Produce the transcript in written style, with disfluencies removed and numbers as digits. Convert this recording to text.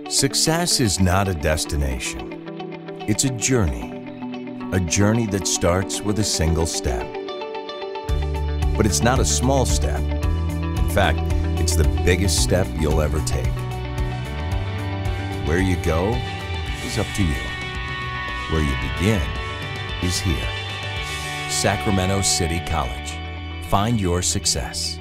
Success is not a destination. It's a journey that starts with a single step. But it's not a small step. In fact, it's the biggest step you'll ever take. Where you go is up to you. Where you begin is here. Sacramento City College. Find your success.